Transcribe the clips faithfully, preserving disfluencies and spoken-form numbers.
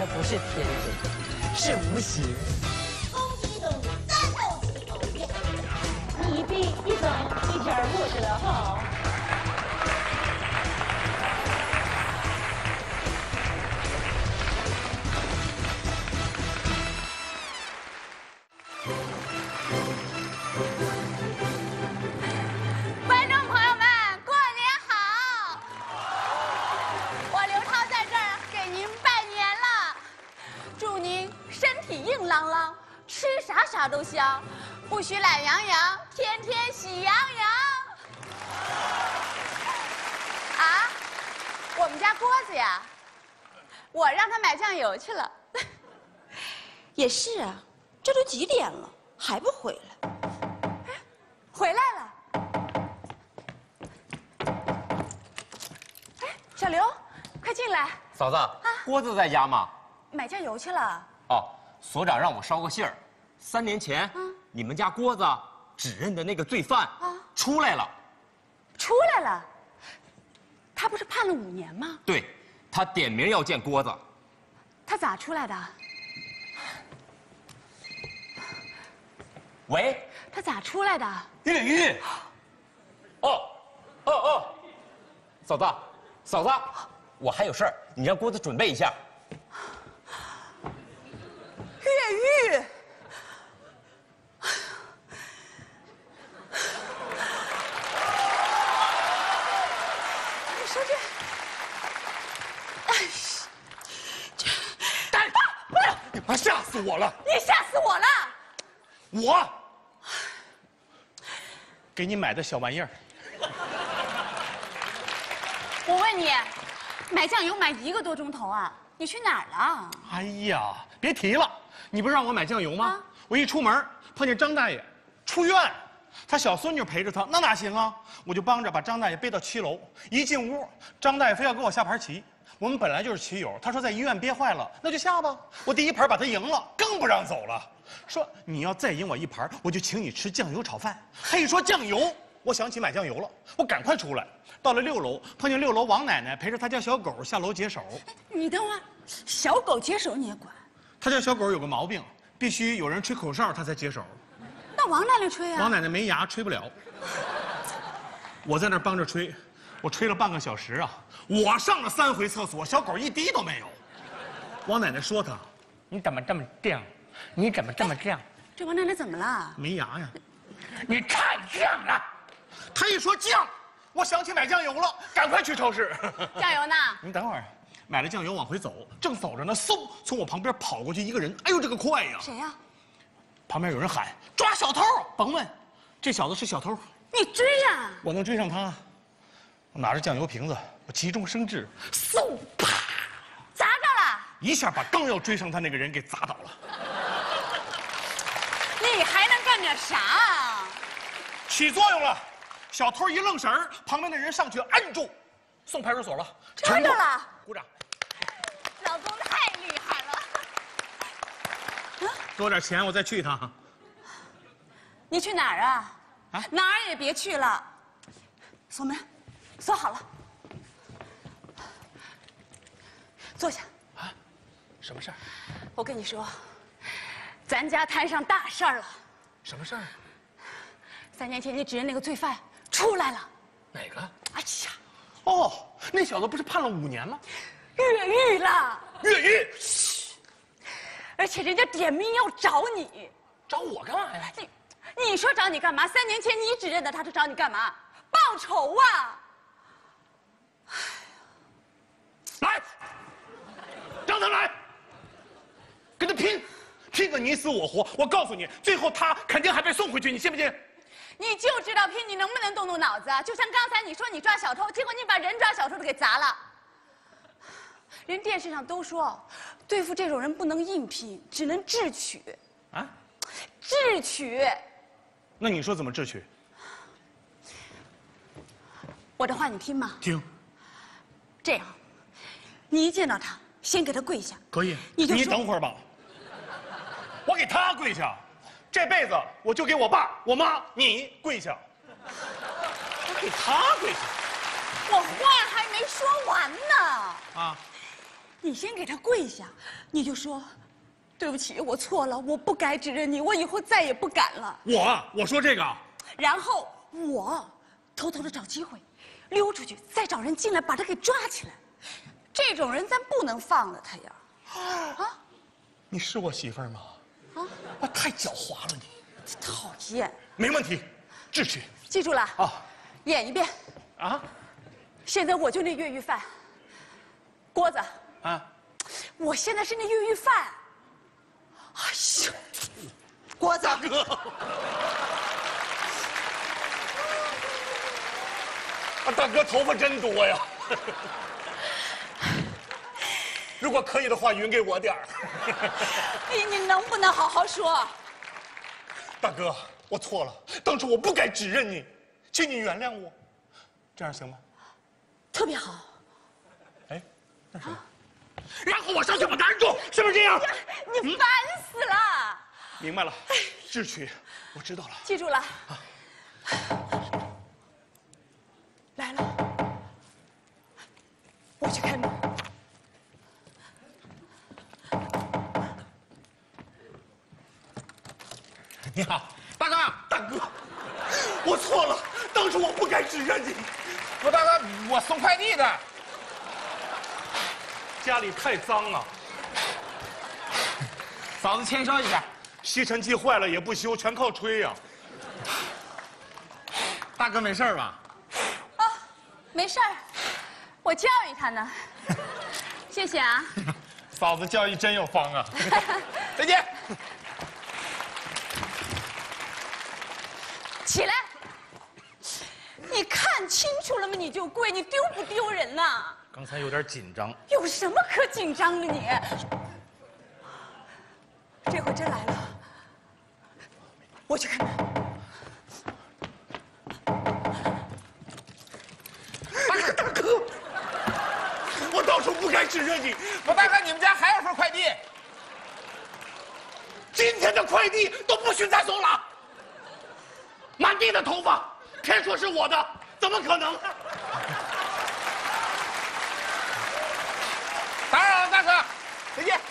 这不是天真，是无形。 公鸡动战斗起头天， 一兵一走，一点儿不得好。 观众朋友们，过年好！我刘涛在这儿给您拜年了，祝您身体硬朗朗，吃啥啥都香，不许懒洋洋，天天喜洋洋。啊，我们家郭子呀，我让他买酱油去了。 也是啊，这都几点了还不回来？ 回来了。哎，小刘，快进来， 嫂子，郭子在家吗？ 买酱油去了。 哦，所长让我捎个信儿，三年前，你们家郭子指认的那个罪犯出来了。 出来了？他不是判了五年吗？ 对，他点名要见郭子。 他咋出来的？ 喂， 他咋出来的？ 越狱。哦，哦哦，嫂子，嫂子，我还有事儿，你让郭子准备一下。 越狱？你说这，哎，这， 哎，你妈吓死我了！ 你吓死我了！ 我给你买的小玩意儿， 我问你，买酱油买一个多钟头啊？你去哪儿了？ 哎呀，别提了，你不是让我买酱油吗？ 啊、 我一出门碰见张大爷出院，他小孙女陪着他，那哪行啊？我就帮着把张大爷背到七楼，一进屋，张大爷非要跟我下盘棋。我们本来就是棋友，他说在医院憋坏了，那就下吧。我第一盘把他赢了，更不让走了，说你要再赢我一盘，我就请你吃酱油炒饭。他一说酱油，我想起买酱油了，我赶快出来，到了六楼，碰见六楼王奶奶陪着她家小狗下楼解手。 你等会儿，小狗解手你也管？ 他家小狗有个毛病，必须有人吹口哨，它才解手。 那王奶奶吹啊？ 王奶奶没牙，吹不了。我在那儿帮着吹，我吹了半个小时啊，我上了三回厕所，小狗一滴都没有。王奶奶说他，你怎么这么犟？你怎么这么犟？ 这王奶奶怎么了？ 没牙呀！你太犟了！他一说犟，我想起买酱油了，赶快去超市。 酱油呢？ 你等会儿，买了酱油往回走，正走着呢，嗖，从我旁边跑过去一个人，哎呦，这个快呀！ 谁呀？ 旁边有人喊抓小偷，甭问，这小子是小偷。 你追呀！ 我能追上他？我拿着酱油瓶子，我急中生智，嗖，啪， 砸着了， 一下把刚要追上他那个人给砸倒了。 你还能干点啥？ 起作用了，小偷一愣神儿，旁边的人上去按住，送派出所了。 真的了， 鼓掌。 老公太厉害了。 多点钱，我再去一趟。 你去哪儿啊？ 啊， 哪儿也别去了。锁门，锁好了。坐下。 啊，什么事儿？ 我跟你说，咱家摊上大事儿了。 什么事儿？ 三年前你指认那个罪犯出来了。 哪个？ 哎呀， 哦，那小子不是判了五年吗？ 越狱了。 越狱。 嘘。而且人家点名要找你。 找我干嘛呀？ 你，你说找你干嘛？三年前你指认的，他是找你干嘛？报仇啊！ 来，让他来，跟他拼，拼个你死我活！我告诉你，最后他肯定还被送回去，你信不信？ 你就知道拼，你能不能动动脑子啊？就像刚才你说你抓小偷，结果你把人抓小偷的给砸了。人电视上都说，对付这种人不能硬拼，只能智取。 啊？ 智取。 那你说怎么智取？ 我的话你听吗？ 听。 这样，你一见到他，先给他跪下。 可以。 你就你等会儿吧。我给他跪下，这辈子我就给我爸、我妈、你跪下。我给他跪下。 我话还没说完呢。 啊。 你先给他跪下，你就说，对不起，我错了，我不该指认你，我以后再也不敢了。 我我说这个， 然后我偷偷的找机会，溜出去，再找人进来把他给抓起来。这种人咱不能放了他呀！啊， 你是我媳妇儿吗？啊，我太狡猾了你！ 讨厌。 没问题，智取。 记住了啊， 演一遍。 啊， 现在我就那越狱犯，郭子。 啊， 我现在是那越狱犯。哎呀，郭子。 大哥。啊，大哥头发真多呀！如果可以的话，匀给我点儿。 你你能不能好好说？ 大哥，我错了，当初我不该指认你，请你原谅我，这样行吗？ 特别好。 哎，那什么？然后我上去把他按住，是不是这样？ 你烦死了！ 明白了，智取，我知道了。 记住了。来了，我去开门。 你好，大哥，大哥，我错了，当初我不该指认你。 不，大哥，我送快递的。 家里太脏了， 嫂子签收一下。 吸尘器坏了也不修，全靠吹呀。 大哥没事吧？ 啊，没事儿，我教育他呢。谢谢啊。 嫂子教育真有方啊。 再见。 起来！你看清楚了吗？你就跪，你丢不丢人呐？ 刚才有点紧张。 有什么可紧张的你？这回真来了，我去开门。 大哥，大哥，我当初不该指认你。 不，大哥，你们家还有份快递。 今天的快递都不许再送了。满地的头发，偏说是我的，怎么可能？ 打扰了，大哥，再见。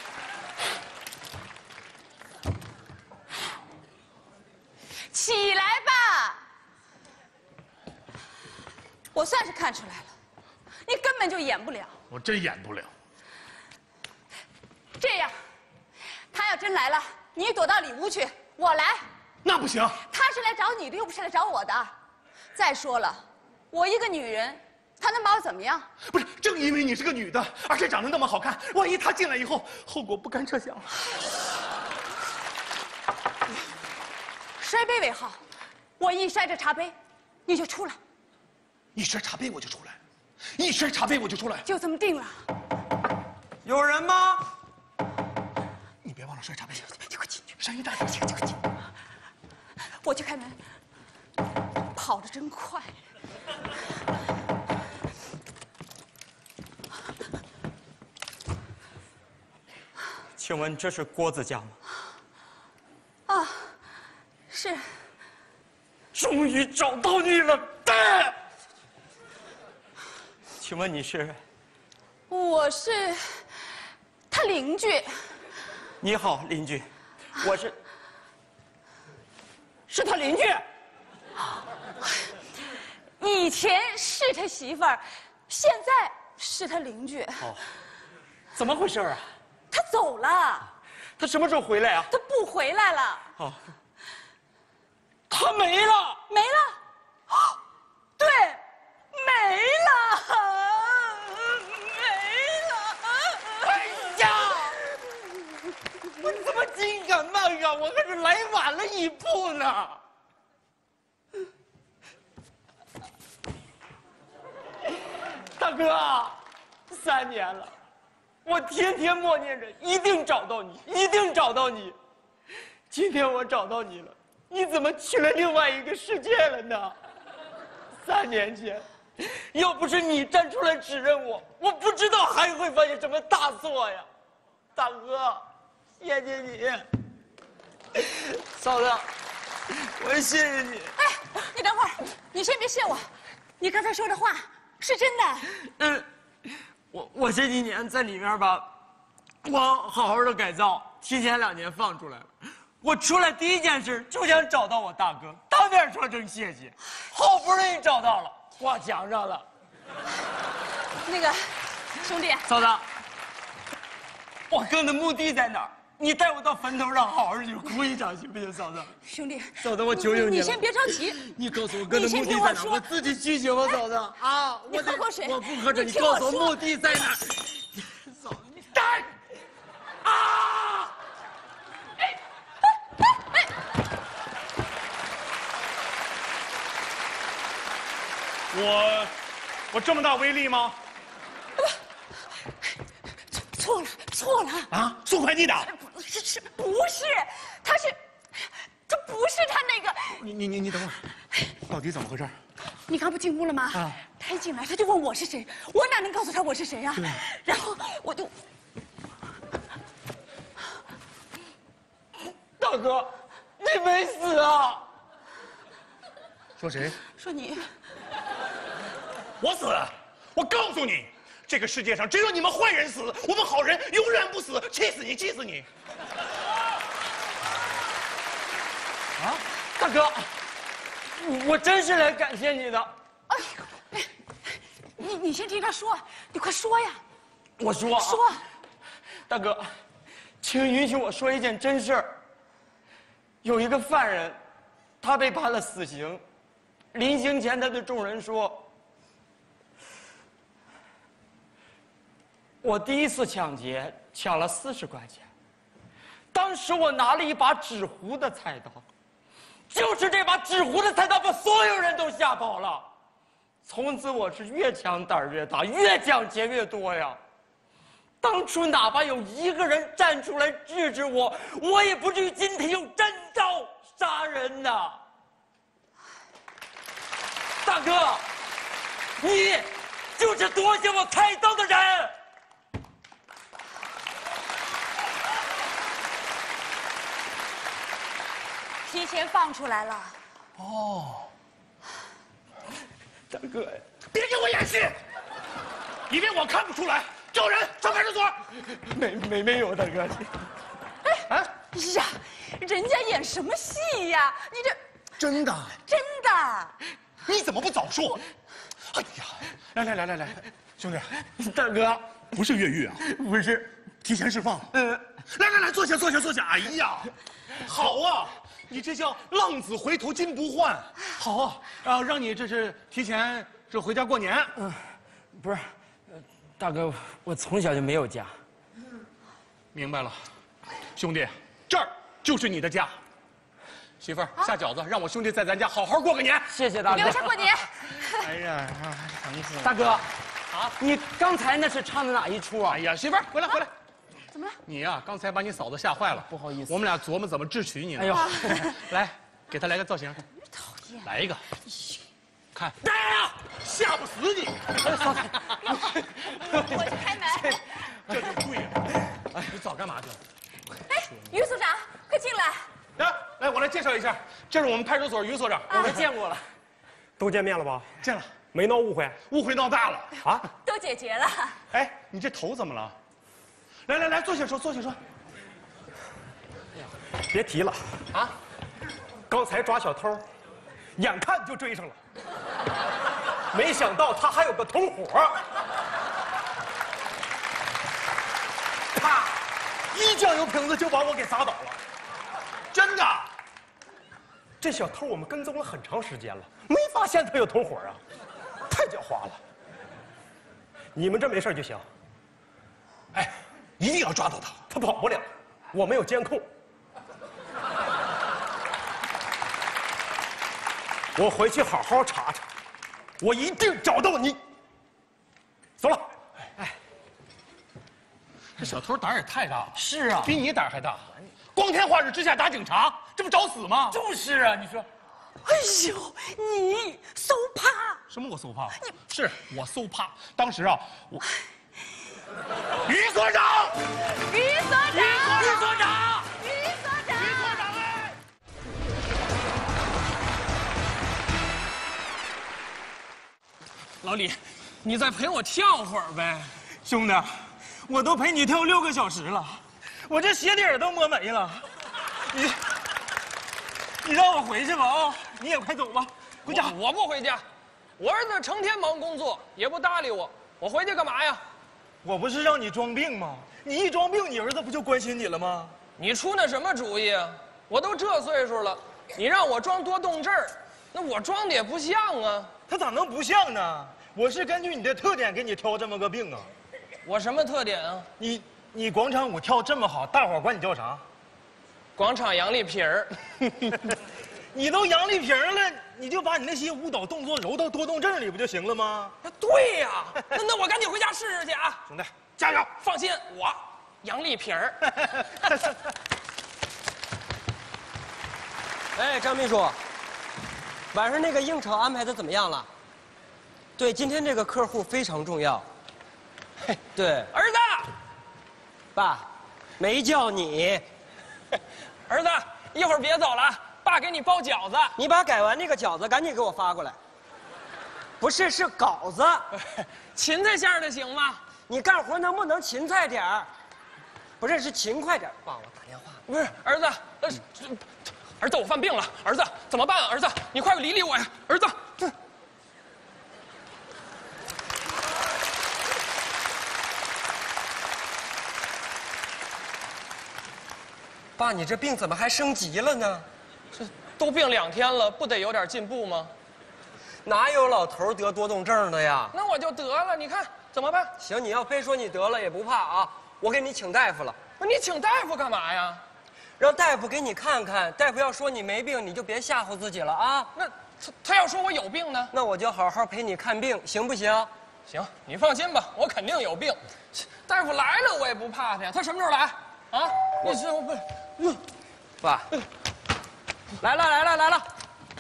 起来吧！我算是看出来了，你根本就演不了。 我真演不了。 这样，他要真来了，你躲到里屋去，我来。 那不行。 他是来找你的，又不是来找我的。再说了，我一个女人，他能把我怎么样？ 不是，正因为你是个女的，而且长得那么好看，万一他进来以后，后果不堪设想。 摔杯为号，我一摔这茶杯，你就出来。 一摔茶杯我就出来，一摔茶杯我就出来， 就这么定了。 有人吗？ 你别忘了摔茶杯。 你快进去， 声音大点。 快进去。我去开门，跑得真快。 请问这是郭子家吗？ 啊，是。 终于找到你了，对。请问你是？ 我是他邻居。 你好，邻居，我是。是他邻居。 以前是他媳妇儿，现在是他邻居。 哦，怎么回事啊？ 他走了。 他什么时候回来啊？ 他不回来了。 哦，他没了， 没了。哦，对，没了，没了。 哎呀，我怎么紧赶慢赶？我可是来晚了一步呢。大哥，三年了，我天天默念着，一定找到你，一定找到你。今天我找到你了，你怎么去了另外一个世界了呢？三年前，要不是你站出来指认我，我不知道还会犯下什么大错呀。大哥，谢谢你。嫂子，我谢谢你。 哎，你等会儿，你先别谢我，你刚才说的话是真的。 嗯， 我我这几年在里面吧，我好好的改造，提前两年放出来了。我出来第一件事就想找到我大哥，当面说声谢谢。好不容易找到了，挂墙上了。 那个兄弟， 嫂子，我哥的墓地在哪儿？你带我到坟头上好好去哭一场，行不行，嫂子？ 兄弟， 嫂子，我求求你了， 你先别着急， 你告诉我哥的墓地在哪儿，我自己去行吗，嫂子？啊， 你喝口水。 我不喝水，你告诉我墓地在哪儿。嫂子，你带啊！哎哎哎！ 我我这么大威力吗？ 错了，错了啊！送快递的？ 不是，是不是？他是，这不是他那个。 你你你你等会儿，到底怎么回事？ 你刚不进屋了吗？啊！他一进来他就问我是谁，我哪能告诉他我是谁呀？然后我就， 大哥，你没死啊？ 说谁？ 说你。 我死！我告诉你。这个世界上只有你们坏人死，我们好人永远不死！气死你，气死你！ 啊，大哥，我真是来感谢你的。哎呦，你你先听他说，你快说呀！ 我说， 说， 大哥，请允许我说一件真事儿。有一个犯人，他被判了死刑，临刑前他对众人说。我第一次抢劫抢了四十块钱，当时我拿了一把纸糊的菜刀，就是这把纸糊的菜刀把所有人都吓跑了。从此我是越抢胆儿越大，越抢劫越多呀。当初哪怕有一个人站出来制止我，我也不至于今天用真刀杀人呐。大哥，你就是夺下我菜刀的人。 提前放出来了。 哦， 大哥， 别给我演戏，以为我看不出来。找人上派出所。 没没没有，大哥。 哎啊呀，人家演什么戏呀？你这真的真的？ 你怎么不早说？哎呀，来来来来来，兄弟， 大哥， 不是越狱啊， 不是， 提前释放。嗯，来来来，坐下坐下坐下。哎呀，好啊。你这叫浪子回头金不换，好啊！啊，让你这是提前这回家过年。 嗯，不是，大哥，我从小就没有家。 明白了，兄弟，这儿就是你的家。媳妇儿下饺子，让我兄弟在咱家好好过个年。 谢谢大哥。 留下过年。 哎呀，疼死了！ 大哥，啊，你刚才那是唱的哪一出啊？ 哎呀，媳妇儿回来回来。 怎么了？ 你呀，刚才把你嫂子吓坏了， 不好意思。 我们俩琢磨怎么智取你呢。 哎呦， 来，给他来个造型。 讨厌。 来一个。看。来呀！吓不死你！ 嫂子，我去开门。 这就对了。哎，你早干嘛去了？ 哎，于所长，快进来。 来，来，我来介绍一下，这是我们派出所于所长。 我们见过了。 都见面了吧？ 见了。 没闹误会？ 误会闹大了啊！ 都解决了。 哎，你这头怎么了？来来来，坐下说，坐下说。 别提了啊！刚才抓小偷，眼看就追上了，没想到他还有个同伙，啪，一酱油瓶子就把我给砸倒了。 真的？ 这小偷我们跟踪了很长时间了，没发现他有同伙啊，太狡猾了。你们这没事就行。 哎。一定要抓到他， 他跑不了，我没有监控。我回去好好查查，我一定找到你。走了。 哎，这小偷胆儿也太大了。 是啊， 比你胆儿还大。光天化日之下打警察，这不找死吗？ 就是啊，你说。 哎呦，你搜怕？ 什么我搜怕？是我搜怕。当时啊，我。于所长， 于所长， 于所长， 于所长， 于所长哎！ 老李，你再陪我跳会儿呗。 兄弟，我都陪你跳六个小时了，我这鞋底儿都磨没了。你，你让我回去吧啊！你也快走吧，回家。 我, 我不回家，我儿子成天忙工作，也不搭理我，我回去干嘛呀？ 我不是让你装病吗？你一装病，你儿子不就关心你了吗？ 你出那什么主意啊？我都这岁数了，你让我装多动症儿，那我装的也不像啊。 他咋能不像呢？我是根据你的特点给你挑这么个病啊。 我什么特点啊？ 你你广场舞跳这么好，大伙儿管你叫啥？ 广场杨丽萍儿。 你都杨丽萍了，你就把你那些舞蹈动作揉到多动症里不就行了吗？ 对呀、啊，那那我赶紧回家试试去啊！ 兄弟，加油！ 放心，我杨丽萍儿。 哎，张秘书，晚上那个应酬安排的怎么样了？对，今天这个客户非常重要。嘿，对， 儿子， 爸，没叫你。 儿子，一会儿别走了，爸给你包饺子。 你把改完那个饺子赶紧给我发过来。不是，是稿子。 芹菜馅儿的行吗？ 你干活能不能勤快点儿？不是，是勤快点儿。爸，我打电话。 不是，儿子，呃，儿子，我犯病了，儿子怎么办？儿子，你快理理我呀，儿子。 爸，你这病怎么还升级了呢？ 这都病两天了，不得有点进步吗？ 哪有老头得多动症的呀？ 那我就得了，你看怎么办？ 行，你要非说你得了也不怕啊，我给你请大夫了。 不是你请大夫干嘛呀？ 让大夫给你看看，大夫要说你没病，你就别吓唬自己了啊。 那他他要说我有病呢？ 那我就好好陪你看病，行不行？ 行，你放心吧，我肯定有病。大夫来了我也不怕他呀，他什么时候来？啊？你是我不，嗯， 爸，来了来了来了，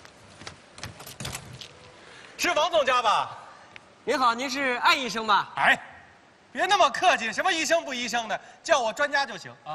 是王总家吧？ 您好，您是艾医生吧？ 哎，别那么客气，什么医生不医生的，叫我专家就行啊。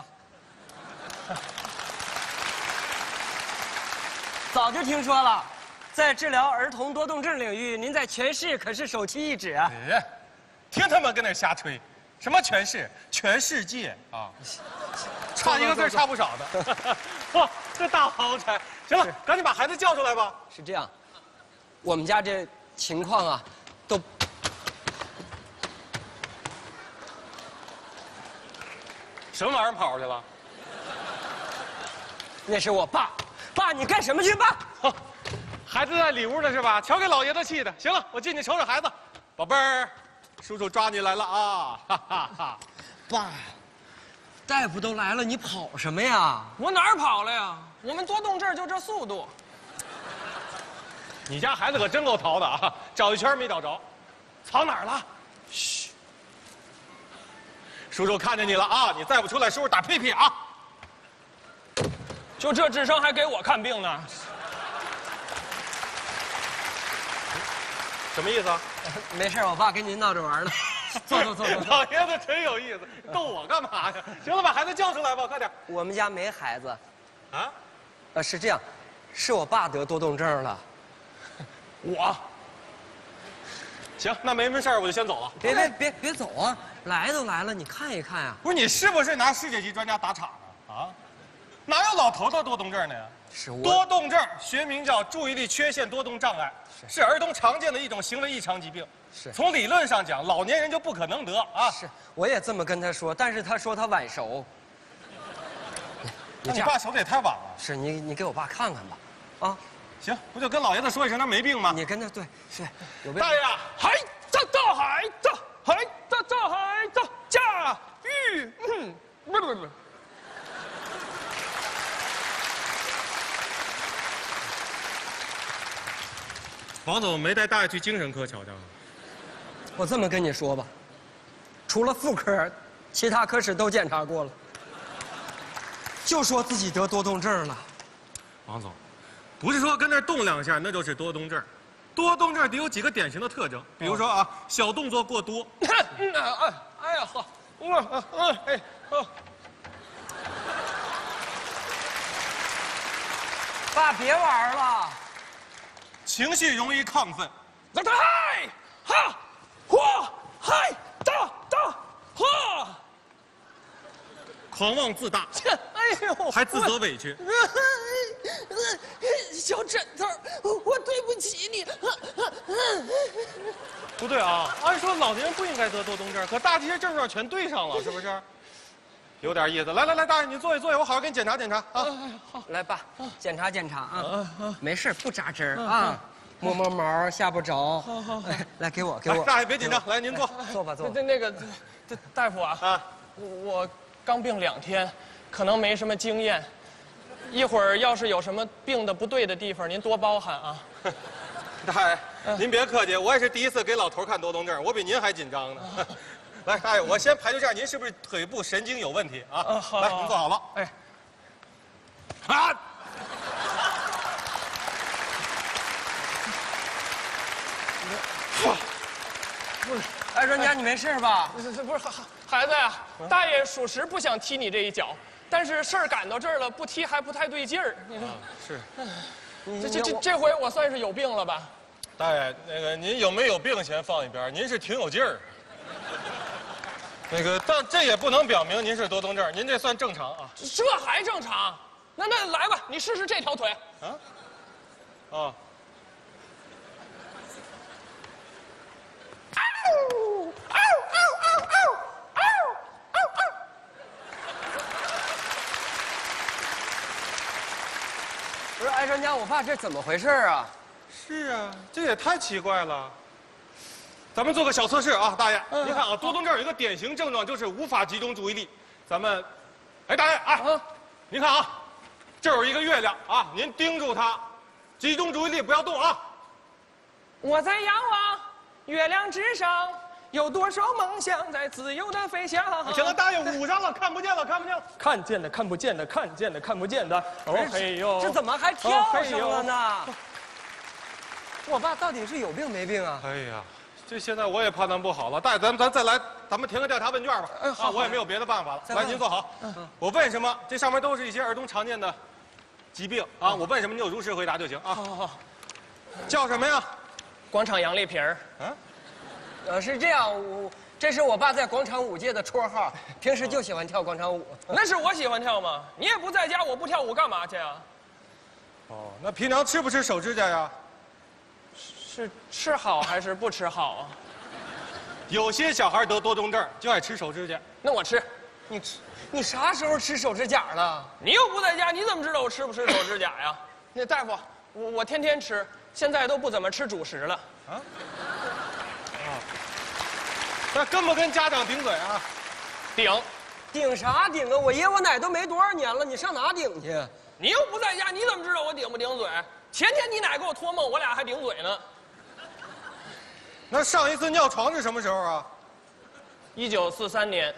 早就听说了，在治疗儿童多动症领域，您在全市可是首屈一指啊！ 哎，听他们跟那瞎吹，什么全市，全世界啊，差一个字差不少的。哇，这大豪财！行了，赶紧把孩子叫出来吧。 是这样，我们家这情况啊，都什么玩意儿跑出去了？ 那是我爸。爸，你干什么去？爸， 孩子在里屋呢是吧？瞧给老爷子气的。行了，我进去瞅瞅孩子。宝贝儿，叔叔抓你来了啊！哈哈哈。 爸，大夫都来了，你跑什么呀？ 我哪儿跑了呀？我们多动症就这速度。 你家孩子可真够淘的啊！找一圈没找着，藏哪儿了？嘘，叔叔看见你了啊！你再不出来，叔叔打屁屁啊！ 就这智商还给我看病呢？ 什么意思啊？ 没事，我爸跟您闹着玩呢。坐坐坐坐。 老爷子真有意思，逗我干嘛呀？行了，把孩子叫出来吧，快点。 我们家没孩子， 啊？ 呃，是这样，是我爸得多动症了。 我。行，那没什么事儿，我就先走了。 别别别别走啊！来都来了，你看一看啊。 不是你是不是拿世界级专家打岔呢？啊？哪有老头得多动症的呀？ 是我多动症学名叫注意力缺陷多动障碍，是儿童常见的一种行为异常疾病。 是从理论上讲，老年人就不可能得啊。 是，我也这么跟他说，但是他说他晚熟。 那你爸熟的也太晚了。 是你你给我爸看看吧，啊， 行，不就跟老爷子说一声他没病吗？ 你跟他对是有病。 大爷， 孩子的孩子，孩子的孩子，驾驭，嗯，不不不。 王总没带大爷去精神科瞧瞧？ 我这么跟你说吧，除了妇科，其他科室都检查过了，就说自己得多动症了。 王总，不是说跟那儿动两下那就是多动症，多动症得有几个典型的特征，比如说啊，小动作过多。 嗯哎哎呀呵，我嗯哎哦。 爸，别玩了。 情绪容易亢奋， 那他嗨哈嚯嗨哒哒嚯！ 狂妄自大， 哎呦， 还自责委屈。 小枕头，我对不起你。 不对啊，按说老年人不应该得多动症，可大这些症状全对上了，是不是？有点意思。来来来，大爷你坐下坐下，我好好给你检查检查啊。 来爸，检查检查啊，没事不扎针儿啊，摸摸毛吓不着。来给我给我。 大爷别紧张，来您坐。 坐吧坐吧。 那那个，这大夫啊， 啊， 我刚病两天，可能没什么经验。一会儿要是有什么病的不对的地方，您多包涵啊。 大爷，您别客气，我也是第一次给老头看多动症，我比您还紧张呢。来，大爷，我先排除一下，您是不是腿部神经有问题啊？ 啊好来， 好您坐好了。 哎， 啊！ 哎，专家你没事吧？ 这这不是孩孩子呀、大爷属实不想踢你这一脚，但是事儿赶到这儿了，不踢还不太对劲儿。你说是， 这这这这回我算是有病了吧？ 大爷，那个您有没有病先放一边，您是挺有劲儿。那个，但这也不能表明您是多动症，您这算正常啊。 这还正常？那那来吧，你试试这条腿。 啊？啊。 不是，哎，专家，我爸这怎么回事啊？ 是啊，这也太奇怪了。咱们做个小测试啊，大爷，您看啊，多动症有一个典型症状就是无法集中注意力。咱们，哎，大爷，哎，您看啊，这有一个月亮啊，您盯住它，集中注意力，不要动啊。 我在仰望月亮之上，有多少梦想在自由的飞翔。 行了，大爷捂上了，看不见了，看不见了。 看见的看不见的，看见的看不见的。哦嘿呦， 这怎么还跳上了呢？我爸到底是有病没病啊？ 哎呀，这现在我也判断不好了。大爷，咱们咱再来，咱们填个调查问卷吧。 嗯好啊，我也没有别的办法了。来，您坐好。 嗯我问什么，这上面都是一些儿童常见的疾病啊。我问什么，你就如实回答就行啊。 好好好， 叫什么呀？ 广场杨丽萍儿。 啊？ 呃，是这样，我这是我爸在广场舞界的绰号，平时就喜欢跳广场舞。 那是我喜欢跳吗？你也不在家，我不跳舞干嘛去啊？ 哦，那平常吃不吃手指甲呀？ 是吃好还是不吃好啊？ 有些小孩得多动症就爱吃手指甲。 那我吃。 你吃，你啥时候吃手指甲了？ 你又不在家，你怎么知道我吃不吃手指甲呀？那大夫，我我天天吃，现在都不怎么吃主食了。 啊？啊？那跟不跟家长顶嘴啊？ 顶。 顶啥顶啊？我爷我奶都没多少年了，你上哪顶去？ 你又不在家，你怎么知道我顶不顶嘴？前天你奶给我托梦，我俩还顶嘴呢。 那上一次尿床是什么时候啊？ 一九四三年。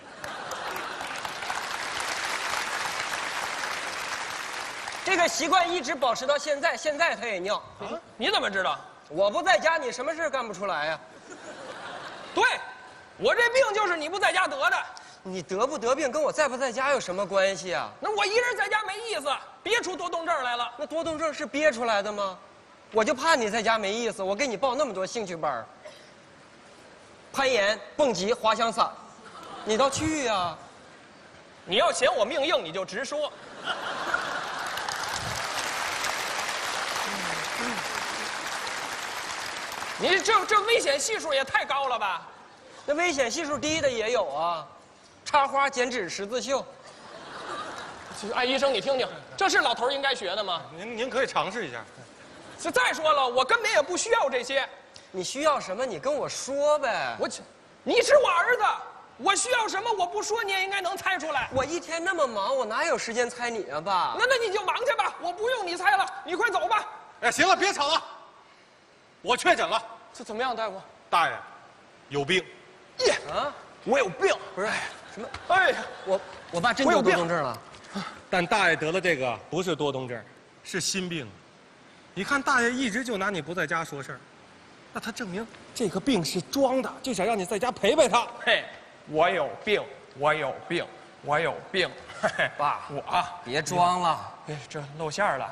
这个习惯一直保持到现在，现在他也尿。 啊？你怎么知道？ 我不在家，你什么事干不出来呀？ 对，我这病就是你不在家得的。 你得不得病跟我在不在家有什么关系啊？ 那我一人在家没意思，憋出多动症来了。 那多动症是憋出来的吗？我就怕你在家没意思，我给你报那么多兴趣班，攀岩、蹦极、滑翔伞，你倒去呀！ 你要嫌我命硬，你就直说。你这这危险系数也太高了吧？ 那危险系数低的也有啊，插花、剪纸、十字绣。 哎，医生，你听听，这是老头应该学的吗？ 您您可以尝试一下。 这再说了，我根本也不需要这些。 你需要什么？你跟我说呗。 我，你是我儿子，我需要什么我不说你也应该能猜出来。 我一天那么忙，我哪有时间猜你啊，爸？ 那那你就忙去吧，我不用你猜了，你快走吧。 哎，行了，别吵了。我确诊了。 这怎么样，大夫？ 大爷，有病。 耶啊， 我有病。 不是什么？ 哎呀， 我我爸真得我有病多动症了。 但大爷得了这个不是多动症，是心病。你看大爷一直就拿你不在家说事儿，那他证明这个病是装的，就想让你在家陪陪他。 嘿，我有病，我有病，我有病。嘿嘿， 爸， 我啊， 别装了， 哎，这露馅了。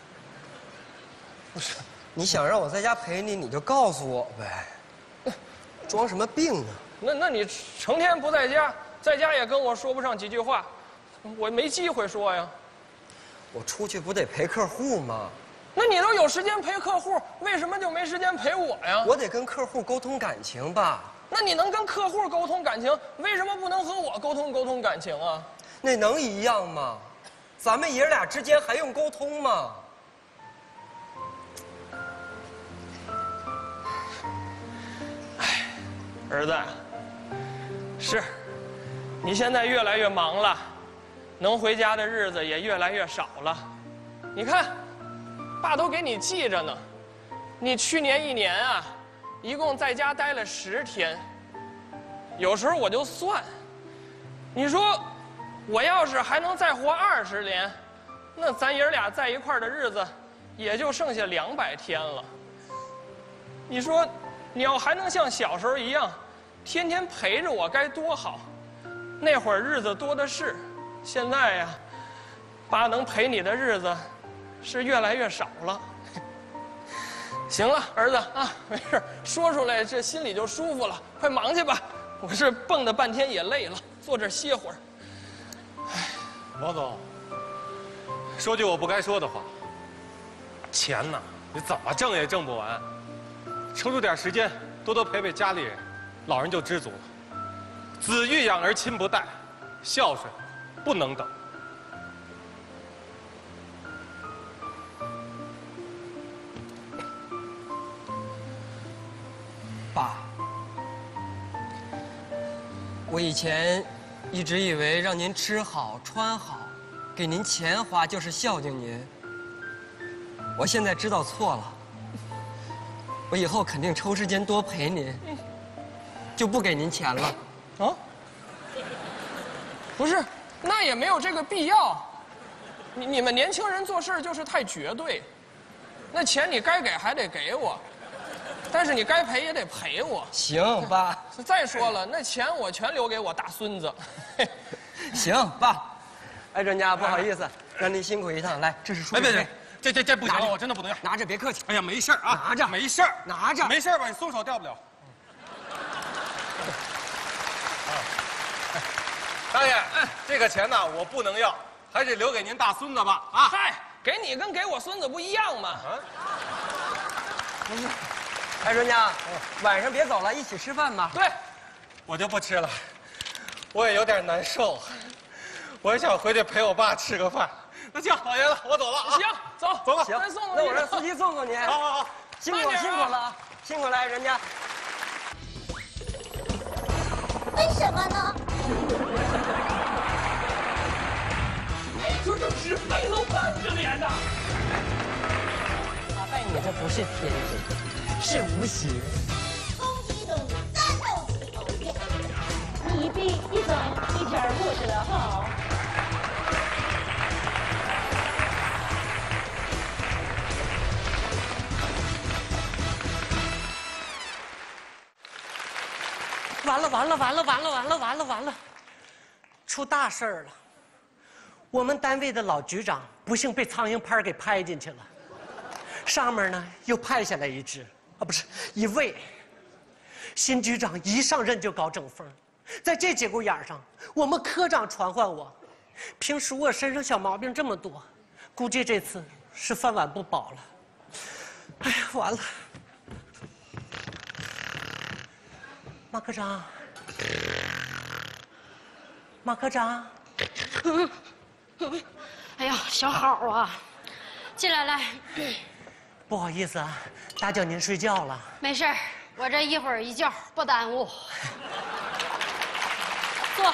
不是，你想让我在家陪你，你就告诉我呗。装什么病啊？ 那那你成天不在家，在家也跟我说不上几句话，我没机会说呀。 我出去不得陪客户吗？ 那你都有时间陪客户，为什么就没时间陪我呀？ 我得跟客户沟通感情吧。 那你能跟客户沟通感情，为什么不能和我沟通沟通感情啊？ 那能一样吗？咱们爷俩之间还用沟通吗？ 哎，儿子，是，你现在越来越忙了，能回家的日子也越来越少了。你看，爸都给你记着呢。你去年一年啊，一共在家待了十天。有时候我就算，你说，我要是还能再活二十年，那咱爷俩在一块儿的日子，也就剩下两百天了。你说，你要还能像小时候一样，天天陪着我，该多好！那会儿日子多的是，现在呀，爸能陪你的日子，是越来越少了。行了，儿子啊，没事，说出来这心里就舒服了。快忙去吧，我是蹦跶半天也累了，坐这儿歇会儿。 王总，说句我不该说的话，钱呐，你怎么挣也挣不完，抽出点时间多多陪陪家里人，老人就知足了。子欲养而亲不待，孝顺不能等。 爸，我以前一直以为让您吃好穿好，给您钱花就是孝敬您。我现在知道错了，我以后肯定抽时间多陪您，就不给您钱了。 啊？不是，那也没有这个必要。你你们年轻人做事就是太绝对，那钱你该给还得给我。但是你该赔也得赔我。 行，爸。 再说了，那钱我全留给我大孙子。 行，爸。哎，专家，不好意思，让您辛苦一趟。来，这是书。 哎，别别，这这这不行了，我真的不能要。 拿着，别客气。 哎呀，没事啊， 拿着， 没事儿， 拿着， 没事吧？你松手掉不了。大爷，这个钱呢，我不能要，还是留给您大孙子吧。啊， 嗨，给你跟给我孙子不一样吗？啊。 哎，专家，晚上别走了，一起吃饭吧。 对， 我就不吃了，我也有点难受，我也想回去陪我爸吃个饭。那行，老爷子，我走了啊。 行，走， 走吧。 行， 咱送送那我让司机送送您。 好好好， 辛苦辛苦了啊，辛苦了，人家。 为什么呢？ 这正是没了半个脸呐！ 打败你这不是天性。是无形。 攻击动物战斗起头见。 一兵一走，一点过去了好。 完了完了完了完了完了完了完了，出大事儿了！我们单位的老局长不幸被苍蝇拍给拍进去了，上面呢又派下来一只。啊，不是一位。新局长一上任就搞整风，在这节骨眼上，我们科长传唤我。平时我身上小毛病这么多，估计这次是饭碗不保了。哎呀，完了！马科长，马科长， 嗯，哎呀，小好啊，进来来。 不好意思啊，打搅您睡觉了。 没事儿，我这一会儿一觉不耽误。坐。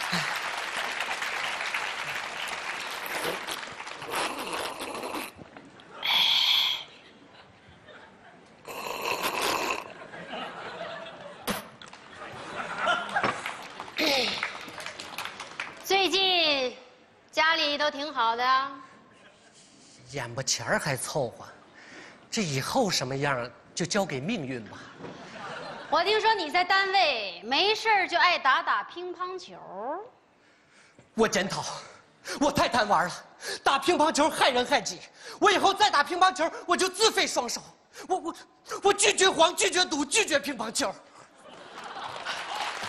最近家里都挺好的。 眼巴前儿还凑合。这以后什么样就交给命运吧。 我听说你在单位没事就爱打打乒乓球。 我检讨，我太贪玩了，打乒乓球害人害己。我以后再打乒乓球，我就自废双手。我我我拒绝黄，拒绝赌，拒绝乒乓球。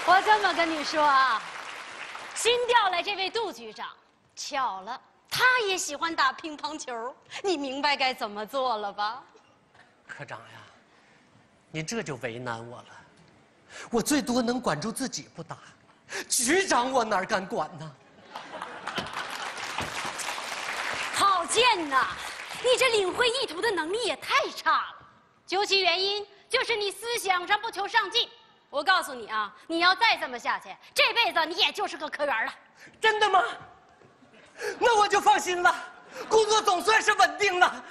我这么跟你说啊，新调来这位杜局长，巧了，他也喜欢打乒乓球，你明白该怎么做了吧？ 科长呀，您这就为难我了。我最多能管住自己不打，局长我哪敢管呢？ 郝建呐，你这领会意图的能力也太差了。究其原因，就是你思想上不求上进。我告诉你啊，你要再这么下去，这辈子你也就是个科员了。 真的吗？那我就放心了，工作总算是稳定了。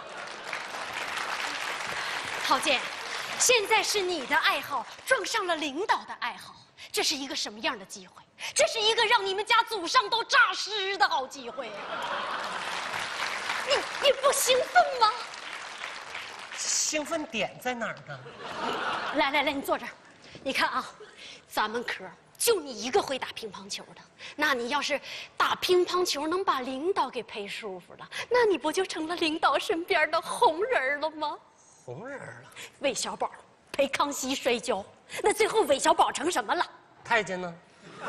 郝建，现在是你的爱好撞上了领导的爱好，这是一个什么样的机会？这是一个让你们家祖上都诈尸的好机会啊！你你不兴奋吗？ 兴奋点在哪儿呢？ 来来来，你坐这儿。你看啊，咱们科就你一个会打乒乓球的，那你要是打乒乓球能把领导给陪舒服了，那你不就成了领导身边的红人了吗？ 红人了。 韦小宝陪康熙摔跤，那最后韦小宝成什么了？ 太监呢？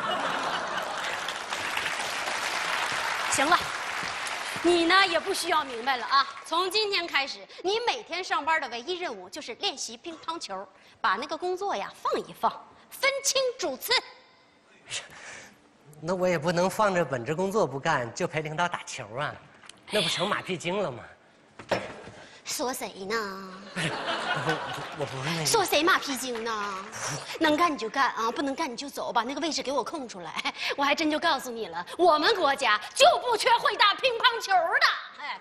行了，你呢也不需要明白了啊！从今天开始，你每天上班的唯一任务就是练习乒乓球，把那个工作呀放一放，分清主次。 那我也不能放着本职工作不干，就陪领导打球啊，那不成马屁精了吗？ 说谁呢？ 我我不是那个。 说谁马屁精呢？能干你就干啊，不能干你就走，把那个位置给我空出来。我还真就告诉你了，我们国家就不缺会打乒乓球的。哎，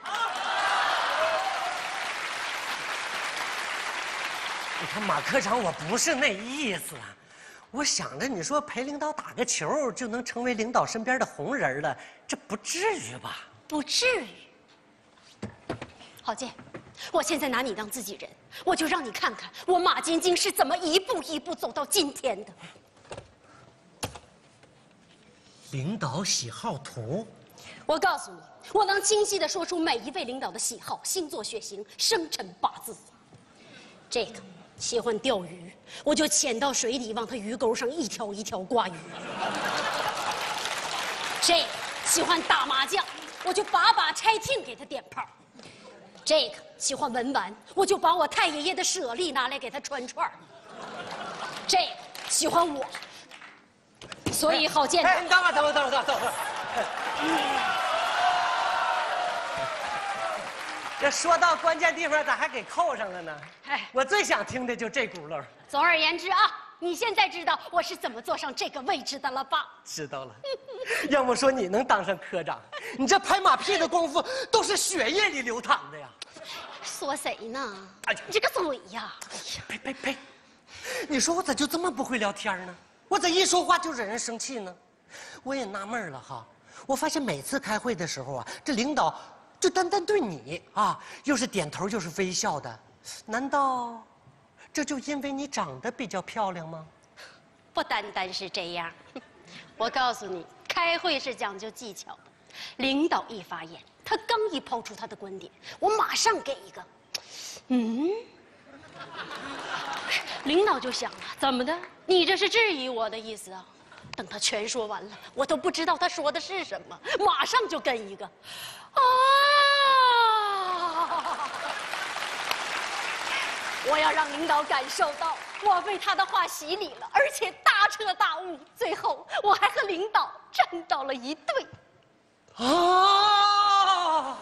你看马科长，我不是那意思啊。我想着你说陪领导打个球就能成为领导身边的红人了，这不至于吧？ 不至于。郝建，我现在拿你当自己人，我就让你看看我马晶晶是怎么一步一步走到今天的。 领导喜好图， 我告诉你，我能清晰地说出每一位领导的喜好、星座、血型、生辰八字。这个喜欢钓鱼，我就潜到水里往他鱼钩上一条一条挂鱼。这个喜欢打麻将，我就把把拆听给他点炮。这个喜欢文玩，我就把我太爷爷的舍利拿来给他穿串。这个喜欢我，所以郝建。 哎，你等会儿，等会儿，等会儿，等会儿。这说到关键地方，咋还给扣上了呢？哎，我最想听的就这轱辘。 总而言之啊，你现在知道我是怎么坐上这个位置的了吧？ 知道了。要么说你能当上科长，你这拍马屁的功夫都是血液里流淌的呀。 说谁呢？哎呀，你这个嘴呀！哎呀， 呸呸呸！你说我咋就这么不会聊天呢？我咋一说话就惹人生气呢？我也纳闷了哈，我发现每次开会的时候啊，这领导就单单对你啊，又是点头又是微笑的，难道这就因为你长得比较漂亮吗？ 不单单是这样，我告诉你，开会是讲究技巧的。领导一发言，他刚一抛出他的观点，我马上给一个，嗯，领导就想了，怎么的？你这是质疑我的意思啊？等他全说完了，我都不知道他说的是什么，马上就跟一个，啊！我要让领导感受到我被他的话洗礼了，而且大彻大悟。最后，我还和领导站到了一队。 啊！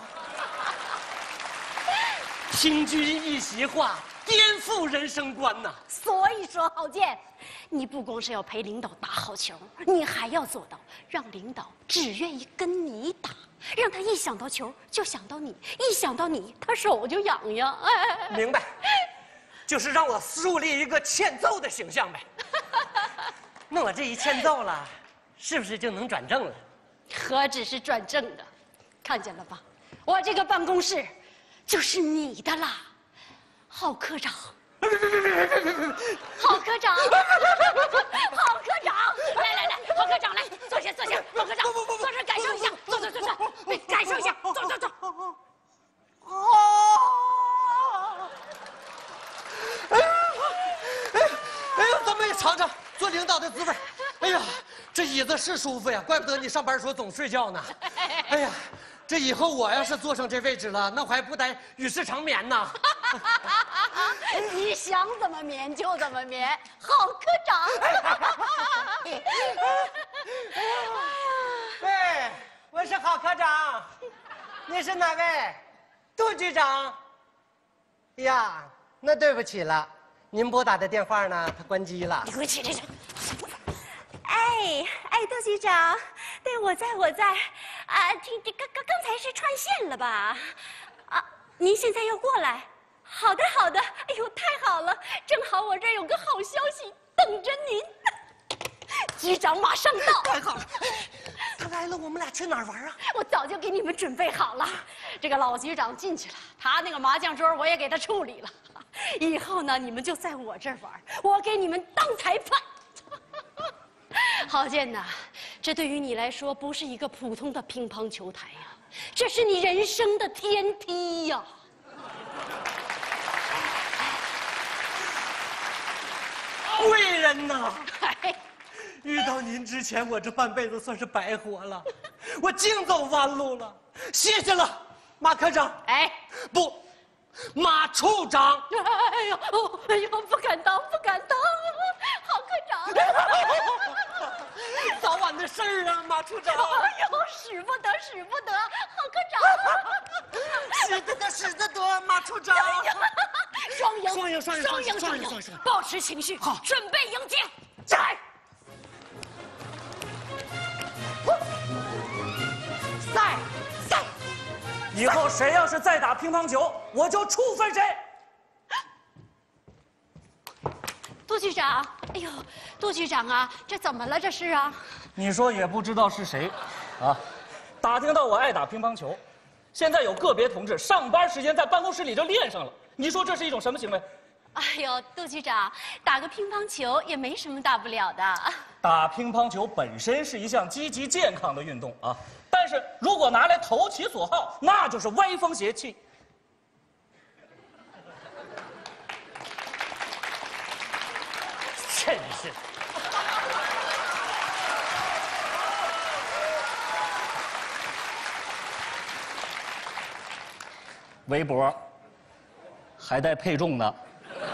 听君一席话，颠覆人生观呐！ 所以说，郝建，你不光是要陪领导打好球，你还要做到让领导只愿意跟你打，让他一想到球就想到你，一想到你他手就痒痒。哎， 明白，就是让我树立一个欠揍的形象呗。那我这一欠揍了，是不是就能转正了？ 何止是转正的，看见了吧？我这个办公室就是你的啦，郝科长。郝科长，郝科长，来来来，郝科长来，坐下坐下，郝科长，坐这感受一下，坐坐坐坐，感受一下，坐坐坐。 啊！哎呀，哎呀，咱们也尝尝做领导的滋味。 子是舒服呀，怪不得你上班时候总睡觉呢。哎呀，这以后我要是坐上这位置了，那我还不得与世长眠呢？ 你想怎么眠就怎么眠，好科长。 喂，我是郝科长，你是哪位？杜局长。呀，那对不起了，您拨打的电话呢，它关机了。 你快起来！ 哎哎，杜局长，对，我在，我在，啊，听这刚刚刚才是串线了吧？啊，您现在要过来？好的，好的。哎呦，太好了，正好我这儿有个好消息等着您。局长马上到。 太好了，他来了，我们俩去哪儿玩啊？ 我早就给你们准备好了。这个老局长进去了，他那个麻将桌我也给他处理了。以后呢，你们就在我这儿玩，我给你们当裁判。郝建呐，这对于你来说不是一个普通的乒乓球台呀，这是你人生的天梯呀。 贵人呐！遇到您之前，我这半辈子算是白活了，我净走弯路了。谢谢了，马科长。 哎， 不，马处长。 哎呦，哎呦，不敢当，不敢当，郝科长。 早晚的事儿啊，马处长。 哎呦，使不得，使不得，郝科长。 使得得，使得得，马处长。 双赢， 双赢，双赢， 双赢， 双赢，双赢。 保持情绪，好，准备迎接。 在。 赛赛，以后谁要是再打乒乓球，我就处分谁。 杜局长，哎呦，杜局长啊，这怎么了？这是啊？ 你说也不知道是谁，啊，打听到我爱打乒乓球，现在有个别同志上班时间在办公室里就练上了。你说这是一种什么行为？ 哎呦，杜局长，打个乒乓球也没什么大不了的。 打乒乓球本身是一项积极健康的运动啊，但是如果拿来投其所好，那就是歪风邪气。 真是。 围脖还带配重的。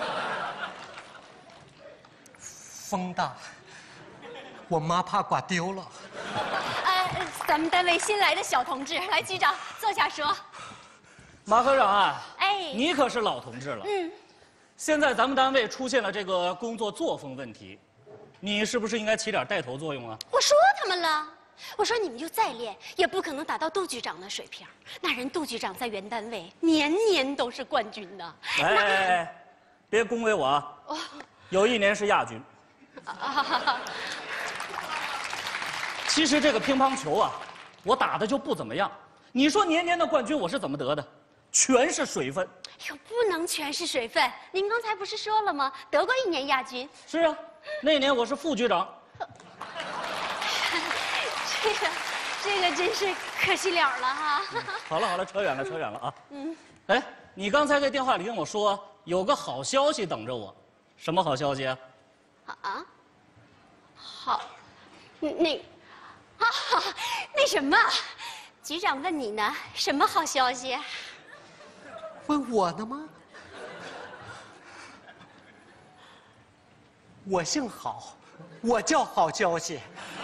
风大，我妈怕刮丢了。 呃，咱们单位新来的小同志，来，局长坐下说。 马科长啊， 哎， 你可是老同志了。 嗯。 现在咱们单位出现了这个工作作风问题，你是不是应该起点带头作用啊？ 我说他们了，我说你们就再练，也不可能达到杜局长的水平。那人杜局长在原单位年年都是冠军呢。 哎哎哎，别恭维我啊！哦、有一年是亚军。啊、其实这个乒乓球啊，我打的就不怎么样。你说年年的冠军我是怎么得的？全是水分。 哎呦，不能全是水分。您刚才不是说了吗？得过一年亚军。 是啊，那年我是副局长。 这个，这个真是可惜了了哈。 好了好了，扯远了扯远了啊。嗯。哎，你刚才在电话里跟我说有个好消息等着我，什么好消息啊？ 啊？好，那，啊，那什么，局长问你呢，什么好消息？ 问我呢吗？我姓郝，我叫好消息。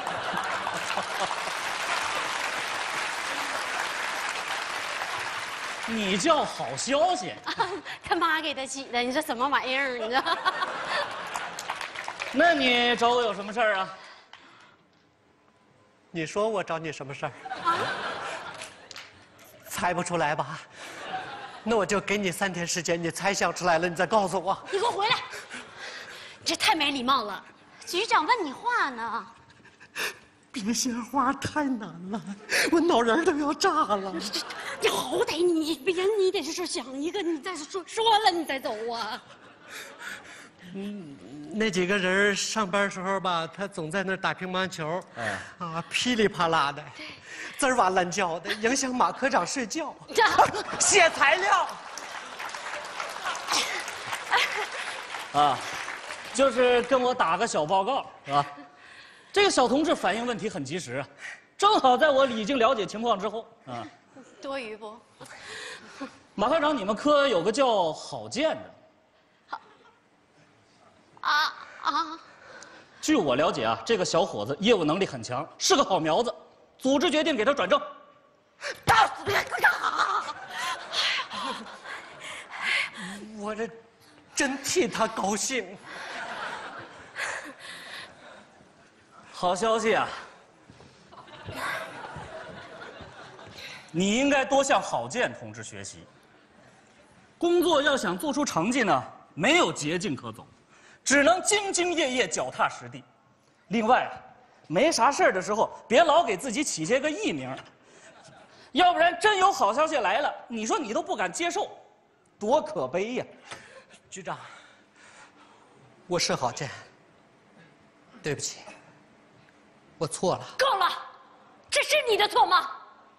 你叫好消息？ 啊，他妈给他起的，你这什么玩意儿？你这。 那你找我有什么事儿啊？ 你说我找你什么事儿？啊？猜不出来吧？那我就给你三天时间，你猜想出来了，你再告诉我。 你给我回来！你这太没礼貌了。局长问你话呢。 别闲话太难了，我脑仁都要炸了。 你你好歹你别你得是想一个，你再说说完了你再走啊。 嗯，那几个人上班时候吧，他总在那儿打乒乓球，哎，啊，噼里啪啦的，滋儿哇乱叫的，影响马科长睡觉。写材料。 啊，就是跟我打个小报告，是吧？ 这个小同志反映问题很及时啊，正好在我已经了解情况之后啊。 多余不？ 马科长，你们科有个叫郝建的。 啊啊！ 据我了解啊，这个小伙子业务能力很强，是个好苗子。组织决定给他转正。 打死别科长！ 我这真替他高兴。 好消息啊！你应该多向郝建同志学习。工作要想做出成绩呢，没有捷径可走，只能兢兢业业、脚踏实地。另外，没啥事儿的时候，别老给自己起些个艺名，要不然真有好消息来了，你说你都不敢接受，多可悲呀！ 局长，我是郝建，对不起，我错了。 够了，这是你的错吗？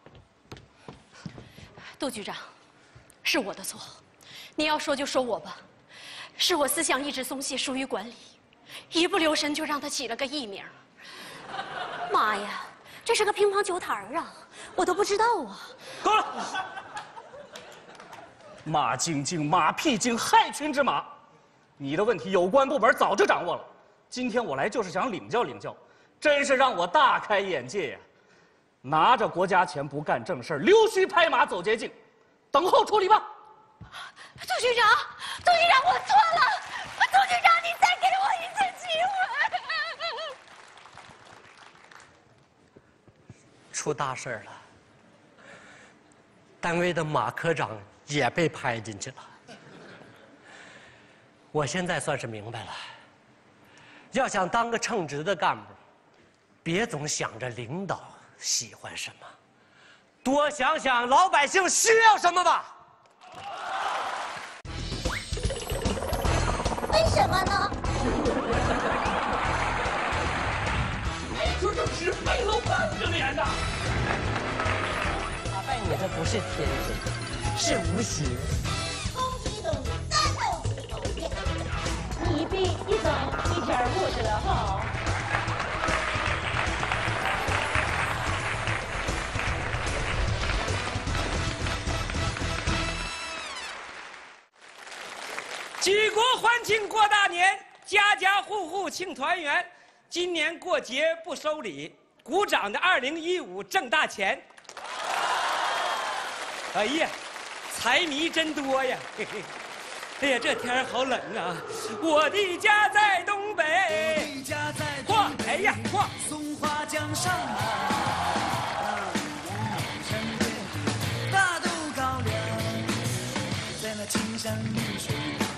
杜局长，是我的错，你要说就说我吧，是我思想一直松懈，疏于管理，一不留神就让他起了个艺名。妈呀，这是个乒乓球台啊，我都不知道啊！ 够了，马晶晶、马屁精，害群之马。你的问题有关部门早就掌握了，今天我来就是想领教领教，真是让我大开眼界呀！拿着国家钱不干正事儿，溜须拍马走捷径，等候处理吧。 杜局长，杜局长，我错了，杜局长，你再给我一次机会。 出大事了，单位的马科长也被拍进去了。我现在算是明白了，要想当个称职的干部，别总想着领导喜欢什么，多想想老百姓需要什么吧。 为什么呢？ 没准正是背后半个脸的。 打败你的不是天性，是无形。 一兵一走，一点过去了哈。 举国欢庆过大年，家家户户庆团圆。今年过节不收礼，鼓掌的二零一五挣大钱。哎呀，财迷真多呀！嘿嘿。哎呀，这天儿好冷啊！我的家在东北，qua，哎呀qua， 松花江上啊，大豆高粱，在那青山绿水。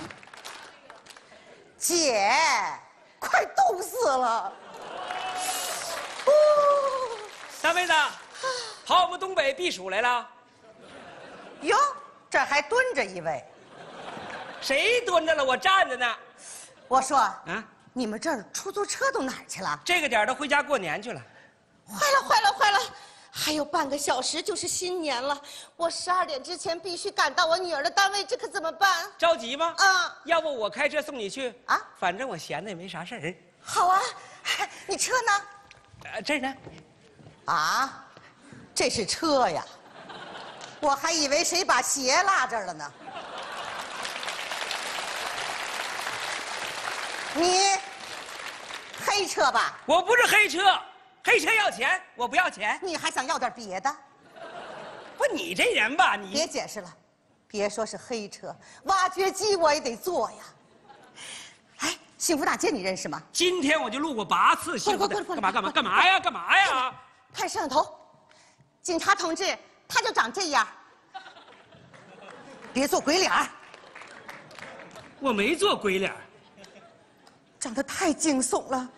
姐，快冻死了！ 哦，大妹子，跑我们东北避暑来了？ 哟，这还蹲着一位。 谁蹲着了？我站着呢。 我说， 啊， 你们这儿出租车都哪儿去了？ 这个点儿都回家过年去了。 坏了，坏了，坏了！还有半个小时就是新年了，我十二点之前必须赶到我女儿的单位，这可怎么办？ 着急吗？ 啊， 要不我开车送你去啊？ 反正我闲的也没啥事儿。 好啊，你车呢？ 呃，这儿呢。 啊，这是车呀，我还以为谁把鞋落这儿了呢。你黑车吧？ 我不是黑车，黑车要钱，我不要钱。 你还想要点别的？ 不，你这人吧，你别解释了，别说是黑车，挖掘机我也得坐呀。哎，幸福大街你认识吗？ 今天我就路过八次幸福大街，干嘛干嘛干嘛呀？干嘛呀？ 看摄像头，警察同志他就长这样，别做鬼脸儿。 我没做鬼脸。 长得太惊悚了。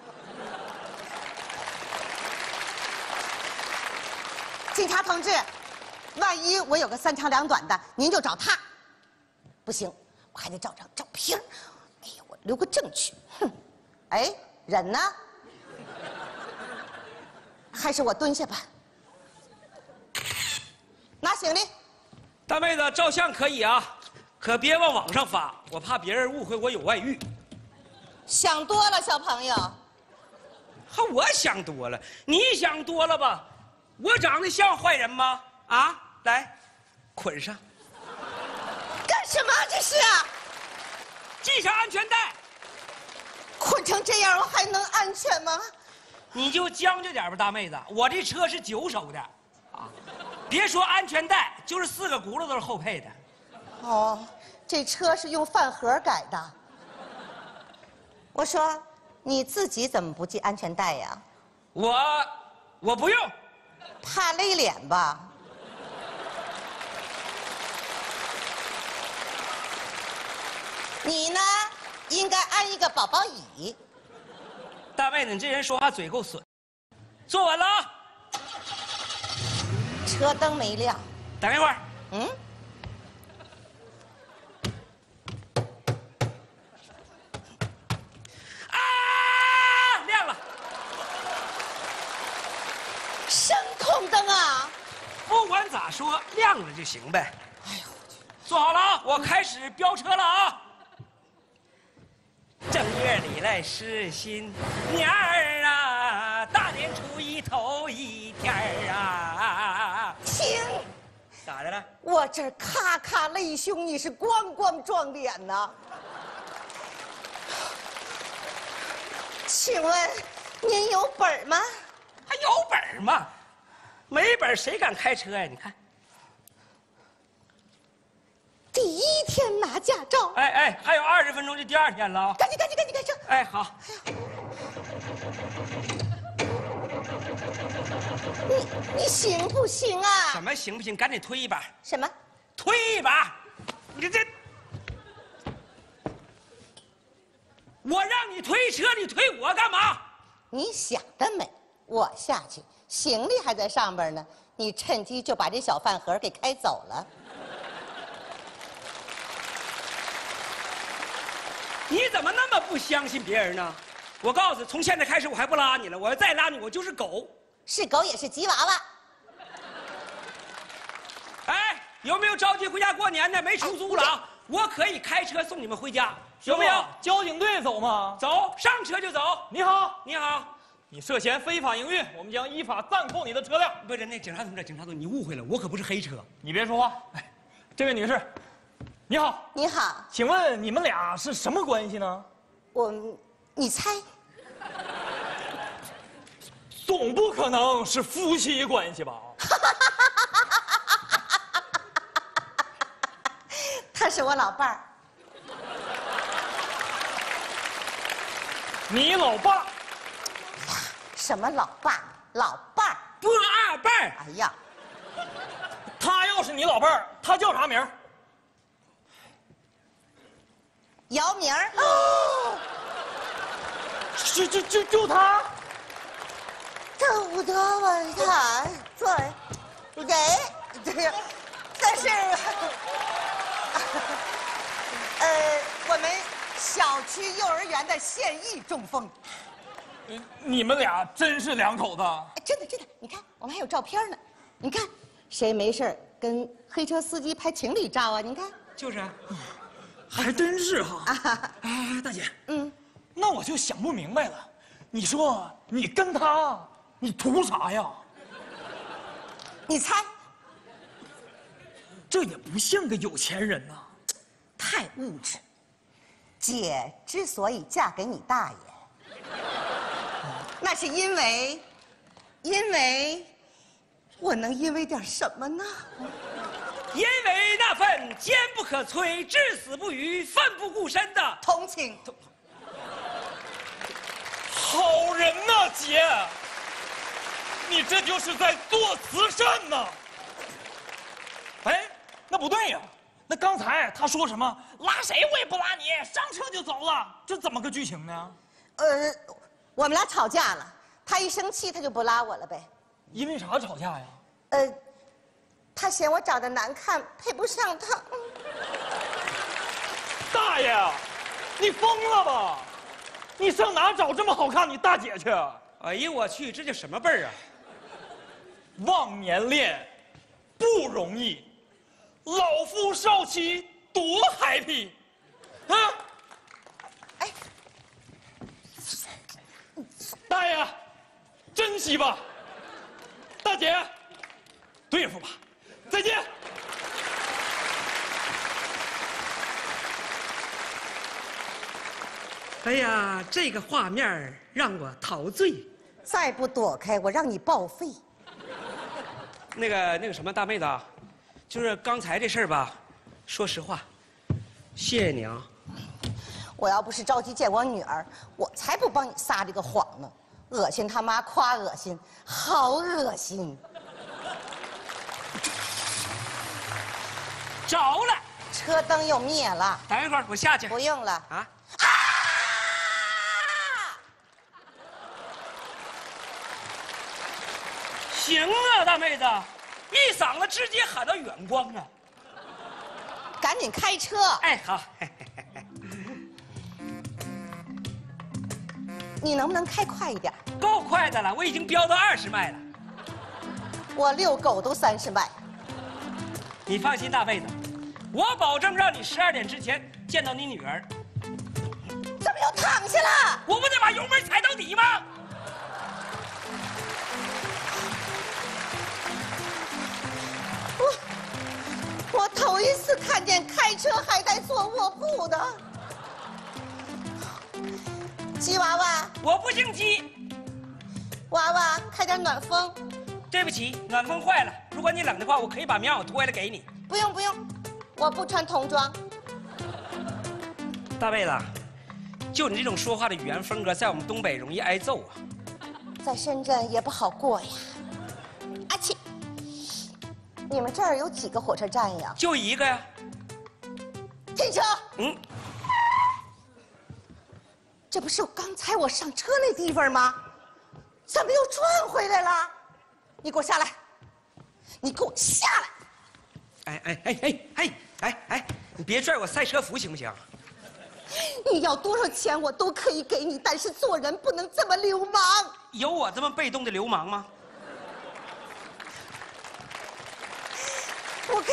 警察同志，万一我有个三长两短的，您就找他。不行，我还得照张照片。哎呀，我留个证据。哼，哎，人呢？还是我蹲下吧。拿行李。 大妹子，照相可以啊，可别往网上发，我怕别人误会我有外遇。 想多了，小朋友。 还我想多了，你想多了吧？我长得像坏人吗？啊，来，捆上。 干什么这是啊？ 系上安全带。 捆成这样，我还能安全吗？ 你就将就点吧，大妹子，我这车是九手的，啊，别说安全带，就是四个轱辘都是后配的。 哦，这车是用饭盒改的。我说，你自己怎么不系安全带呀？ 我，我不用， 怕勒脸吧？你呢，应该安一个宝宝椅。 大妹子，你这人说话嘴够损。坐稳了啊！ 车灯没亮。 等一会儿。 嗯。 啊，亮了。 声控灯啊！ 不管咋说，亮了就行呗。哎呦，坐好了啊！我开始飙车了啊！正月里来是新年儿啊，大年初一头一天儿啊。 停！ 咋的了？ 我这儿咔咔泪胸，你是咣咣撞脸呐。请问您有本儿吗？ 还有本儿吗？没本儿谁敢开车呀？你看。 第一天拿驾照， 哎哎，还有二十分钟就第二天了啊！ 赶紧赶紧赶紧开车！ 哎，好。 你你行不行啊？ 怎么行不行？赶紧推一把！ 什么？ 推一把！你这，我让你推车，你推我干嘛？ 你想得美！我下去，行李还在上边呢，你趁机就把这小饭盒给开走了。 你怎么那么不相信别人呢？我告诉你，从现在开始我还不拉你了，我要再拉你，我就是狗。 是狗也是吉娃娃。 哎，有没有着急回家过年的？没出租了啊！我可以开车送你们回家，有没有？ 交警队走吗？ 走，上车就走。 你好， 你好， 你涉嫌非法营运，我们将依法暂扣你的车辆。 不是，那警察同志，警察同志，你误会了，我可不是黑车。 你别说话。哎，这位女士，你好。 你好， 请问你们俩是什么关系呢？ 我，你猜？ 总不可能是夫妻关系吧？ 他是我老伴儿。 你老爸？ 什么老爸？老伴儿？ 不二伴儿。 哎呀， 他要是你老伴儿，他叫啥名？ 姚明儿。 哦，就就就就他。 这不得吧？他做人，这个，但是，呃，我们小区幼儿园的现役中风。 你们俩真是两口子？ 真的真的，你看我们还有照片呢。你看，谁没事跟黑车司机拍情侣照啊？你看， 就是。 还真是哈！哎，大姐， 嗯， 那我就想不明白了，你说你跟他，你图啥呀？ 你猜？ 这也不像个有钱人呐， 太物质。姐之所以嫁给你大爷，那是因为，因为，我能因为点什么呢？ 因为那份坚不可摧、至死不渝、奋不顾身的同情。 好人呐，姐，你这就是在做慈善呐！哎，那不对呀，那刚才他说什么拉谁我也不拉你，上车就走了，这怎么个剧情呢？ 呃，我们俩吵架了，他一生气他就不拉我了呗。 因为啥吵架呀？ 呃。他嫌我长得难看，配不上他。 大爷，你疯了吧？你上哪找这么好看你大姐去？ 哎呀，我去，这叫什么辈儿啊？ 忘年恋不容易，老夫少妻多 happy 啊！ 哎， 大爷， 珍惜吧。大姐，对付吧，再见。 哎呀，这个画面让我陶醉。 再不躲开，我让你报废。 那个那个什么大妹子啊，就是刚才这事儿吧，说实话，谢谢你啊。 我要不是着急见我女儿，我才不帮你撒这个谎呢。恶心他妈，夸恶心，好恶心。 着了， 车灯又灭了。 等一会儿我下去。 不用了啊。行啊，大妹子，一嗓子直接喊到远光啊！ 赶紧开车。 哎，好。 你能不能开快一点？ 够快的了，我已经飙到二十迈了。 我遛狗都三十迈。 你放心，大妹子，我保证让你十二点之前见到你女儿。 怎么又躺下了？ 我不得把油门踩到底吗？ 我我头一次看见开车还带坐卧铺的。鸡娃娃， 我不姓鸡。 娃娃，开点暖风。 对不起，暖风坏了。如果你冷的话，我可以把棉袄脱下来给你。 不用不用，我不穿童装。 大妹子，就你这种说话的语言风格，在我们东北容易挨揍啊。 在深圳也不好过呀。阿切，你们这儿有几个火车站呀？ 就一个呀。 停车。 嗯。 这不是刚才我上车那地方吗？怎么又转回来了？你给我下来！你给我下来！ 哎哎哎哎哎哎哎！你别拽我赛车服行不行？ 你要多少钱我都可以给你，但是做人不能这么流氓。 有我这么被动的流氓吗？ 我给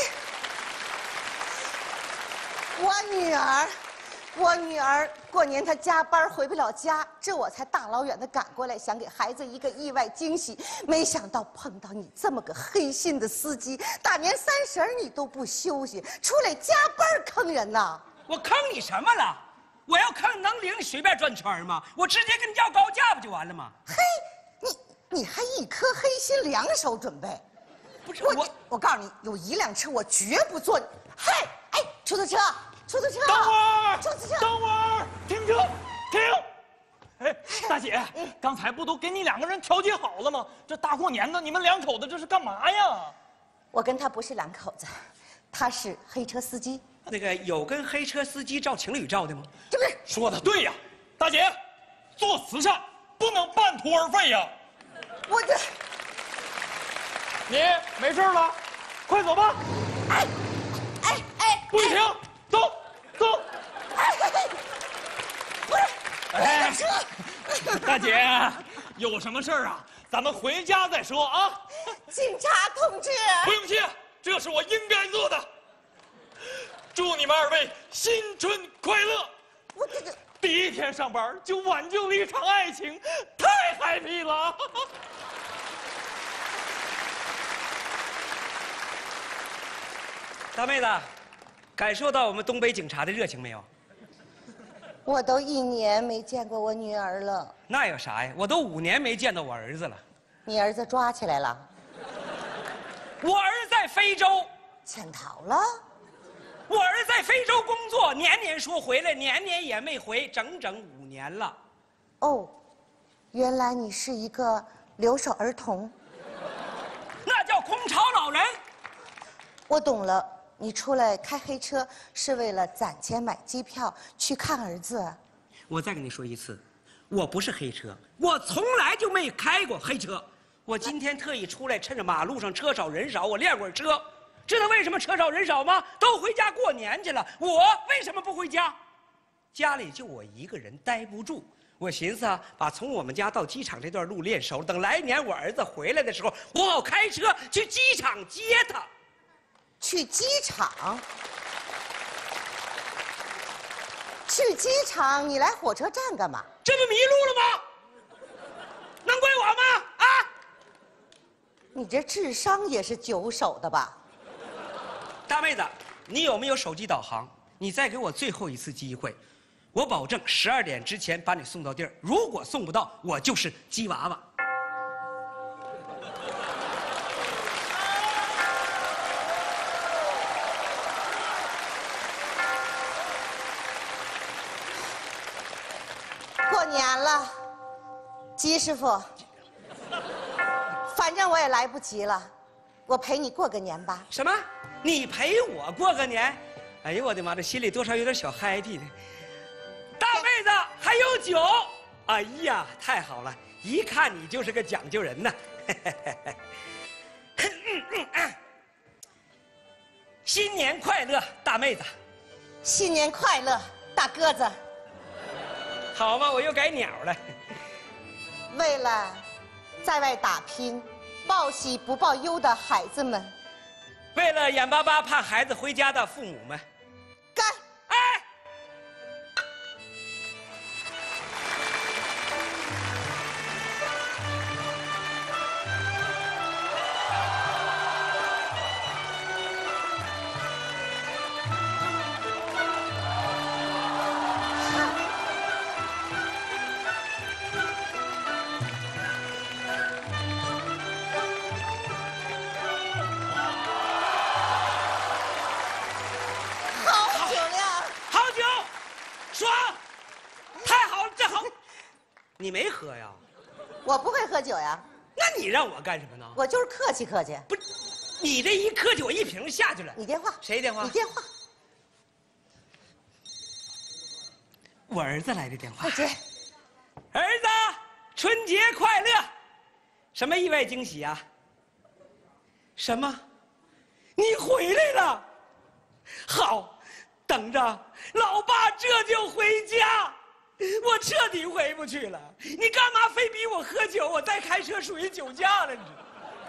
我女儿。我女儿过年她加班回不了家，这我才大老远的赶过来，想给孩子一个意外惊喜。没想到碰到你这么个黑心的司机，大年三十你都不休息，出来加班坑人呐！ 我坑你什么了？我要坑能领你随便转圈吗？我直接跟你要高价不就完了吗？ 嘿，你你还一颗黑心两手准备？ 不是我，我告诉你，有一辆车我绝不坐。嘿，哎，出租车。出租车， 等会儿， 出租车， 等会儿，停车，停！哎，大姐，刚才不都给你两个人调解好了吗？这大过年的，你们两口子这是干嘛呀？ 我跟他不是两口子，他是黑车司机。 那个有跟黑车司机照情侣照的吗？ 这不是说的对呀，大姐，做慈善不能半途而废呀。 我这， 你没事了，快走吧。 哎，哎哎， 不许停！走走， 哎，不是， 哎， 车， 大姐，有什么事儿啊？咱们回家再说啊。 警察同志， 不用谢，这是我应该做的。祝你们二位新春快乐！ 我这个第一天上班就挽救了一场爱情，太 happy 了。 大妹子。感受到我们东北警察的热情没有？ 我都一年没见过我女儿了。 那有啥呀？我都五年没见到我儿子了。 你儿子抓起来了？ 我儿子在非洲潜逃了。 我儿子在非洲工作，年年说回来，年年也没回，整整五年了。 哦，原来你是一个留守儿童。 那叫空巢老人。 我懂了。你出来开黑车是为了攒钱买机票去看儿子。 我再跟你说一次，我不是黑车，我从来就没开过黑车。我今天特意出来，趁着马路上车少人少，我练会儿车。知道为什么车少人少吗？都回家过年去了，我为什么不回家？家里就我一个人待不住，我寻思啊，把从我们家到机场这段路练熟，等来年我儿子回来的时候，我好开车去机场接他。 去机场？去机场？你来火车站干嘛？ 这不迷路了吗？能怪我吗？啊！ 你这智商也是九手的吧？ 大妹子，你有没有手机导航？你再给我最后一次机会，我保证十二点之前把你送到地儿。如果送不到，我就是鸡娃娃。 过年了，鸡师傅，反正我也来不及了，我陪你过个年吧。 什么？你陪我过个年？哎呦我的妈，这心里多少有点小 happy 的。大妹子还有酒？哎呀，太好了！一看你就是个讲究人呐。新年快乐，大妹子！ 新年快乐，大鸽子！ 好嘛，我又改鸟了。 为了在外打拼、报喜不报忧的孩子们， 为了眼巴巴盼孩子回家的父母们， 干！ 哎！你没喝呀？ 我不会喝酒呀。 那你让我干什么呢？ 我就是客气客气。 不是，你这一客气，我一瓶下去了。 你电话？ 谁电话？ 你电话。 我儿子来的电话。 快接。 儿子，春节快乐！什么意外惊喜啊？什么？你回来了？好，等着，老爸这就回家。我彻底回不去了，你干嘛非逼我喝酒？我再开车属于酒驾了，你知道？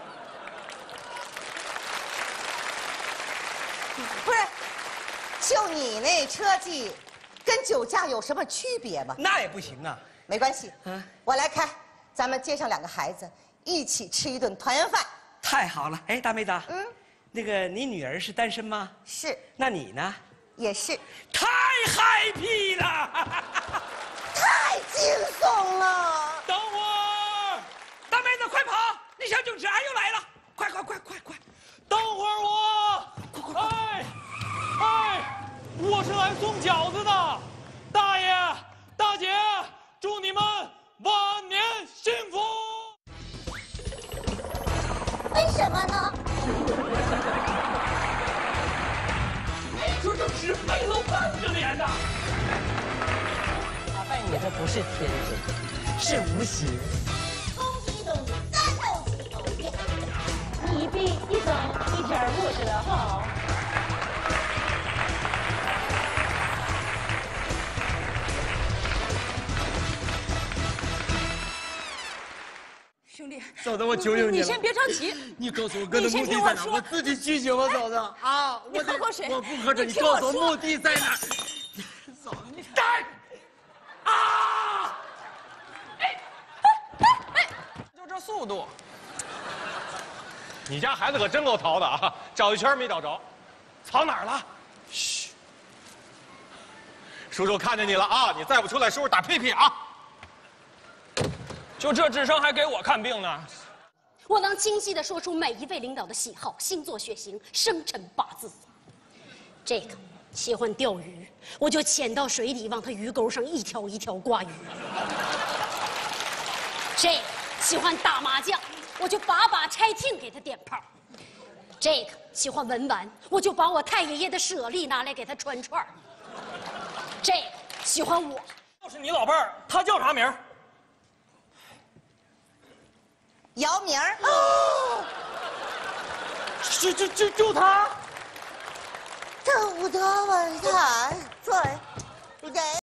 不是，就你那车技，跟酒驾有什么区别吗？ 那也不行啊。 没关系，啊，我来开，咱们接上两个孩子，一起吃一顿团圆饭。 太好了，哎，大妹子，嗯，那个你女儿是单身吗？ 是。 那你呢？ 也是。 太 happy 了！ 太惊悚了！ 等会儿，大妹子快跑！那小警察又来了！快快快快快！ 等会儿我，快快！哎哎，我是来送饺子的，大爷大姐，祝你们晚年幸福！ 为什么呢？ 没准就是背后半个脸的。 你这不是天真，是无形。 攻击动物，战斗机动物。 一兵一走，一点不折好。 兄弟， 嫂子，我求求你了， 你先别着急。 你告诉我哥的目的在哪？我自己去行吗，嫂子？啊， 你喝口水。 我不喝水，你告诉我目的在哪？嫂子，你站！啊！哎哎哎！就这速度， 你家孩子可真够淘的啊！找一圈没找着，藏哪儿了？嘘，叔叔看见你了啊！你再不出来，叔叔打屁屁啊！ 就这智商还给我看病呢？ 我能清晰地说出每一位领导的喜好、星座、血型、生辰八字。这个喜欢钓鱼，我就潜到水里往他鱼钩上一条一条挂鱼。这个喜欢打麻将，我就把把拆听给他点炮。这个喜欢文玩，我就把我太爷爷的舍利拿来给他穿串儿。这个喜欢我， 要是你老伴儿，他叫啥名儿？ 姚明儿。 哦，就就就就他。 这么多问题，对，给。